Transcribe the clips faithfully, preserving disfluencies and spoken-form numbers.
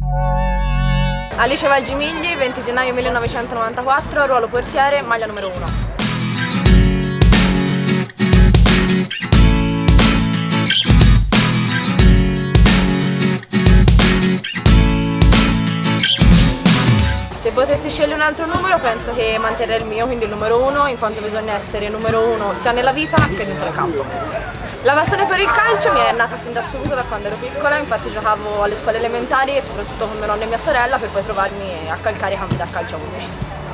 Alice Valgimigli, venti gennaio millenovecentonovantaquattro, ruolo portiere, maglia numero uno. Se potessi scegliere un altro numero penso che manterrei il mio, quindi il numero uno, in quanto bisogna essere numero uno sia nella vita che dentro il campo. La passione per il calcio mi è nata sin da subito, da quando ero piccola, infatti giocavo alle scuole elementari e soprattutto con mio nonno e mia sorella per poi trovarmi a calcare i campi da calcio a undici.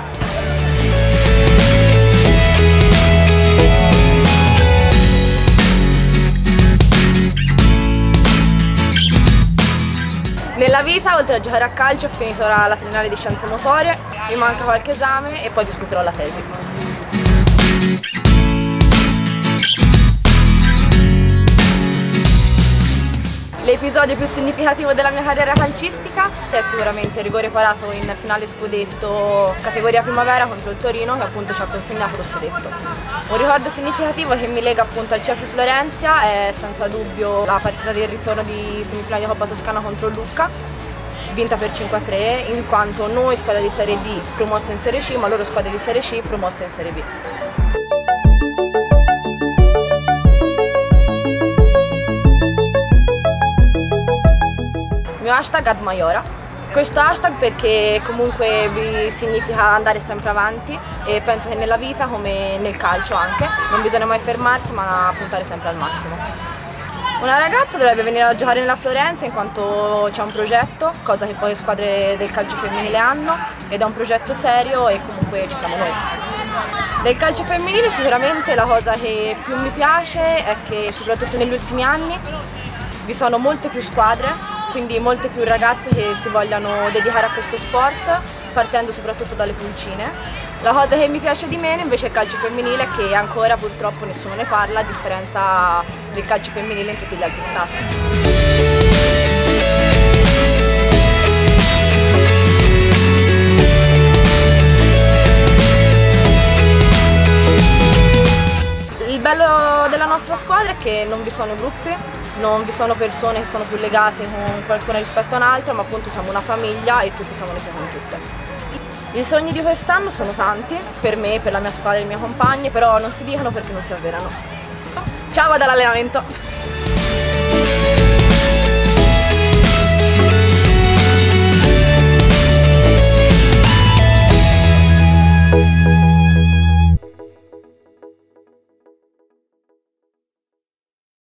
Nella vita, oltre a giocare a calcio, ho finito la, la triennale di scienze motorie, mi manca qualche esame e poi discuterò la tesi. L'episodio più significativo della mia carriera calcistica è sicuramente il rigore parato in finale scudetto categoria primavera contro il Torino, che appunto ci ha consegnato lo scudetto. Un ricordo significativo che mi lega appunto al C F Florenzia è senza dubbio la partita del ritorno di semifinale di Coppa Toscana contro il Lucca, vinta per cinque a tre, in quanto noi squadra di Serie D promossa in Serie C, ma loro squadra di Serie C promossa in Serie B. Il mio hashtag ad Maiora. Questo hashtag perché comunque vi significa andare sempre avanti e penso che nella vita come nel calcio anche non bisogna mai fermarsi ma puntare sempre al massimo. Una ragazza dovrebbe venire a giocare nella Florenza in quanto c'è un progetto, cosa che poi le squadre del calcio femminile hanno, ed è un progetto serio e comunque ci siamo noi. Del calcio femminile sicuramente la cosa che più mi piace è che soprattutto negli ultimi anni vi sono molte più squadre, quindi molte più ragazze che si vogliono dedicare a questo sport, partendo soprattutto dalle pulcine. La cosa che mi piace di meno invece è il calcio femminile, che ancora purtroppo nessuno ne parla, a differenza del calcio femminile in tutti gli altri stati. Il bello della nostra squadra è che non vi sono gruppi, non vi sono persone che sono più legate con qualcuna rispetto a un'altra, ma appunto siamo una famiglia e tutti siamo uniti con tutte. I sogni di quest'anno sono tanti, per me, per la mia squadra e le mie compagne, però non si dicono perché non si avverano. Ciao, vado all'allenamento!